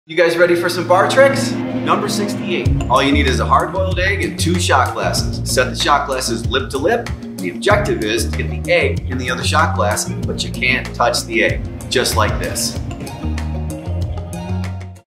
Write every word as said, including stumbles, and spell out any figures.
You guys ready for some bar tricks? Number sixty-eight. All you need is a hard-boiled egg and two shot glasses. Set the shot glasses lip to lip. The objective is to get the egg in the other shot glass, but you can't touch the egg. Just like this.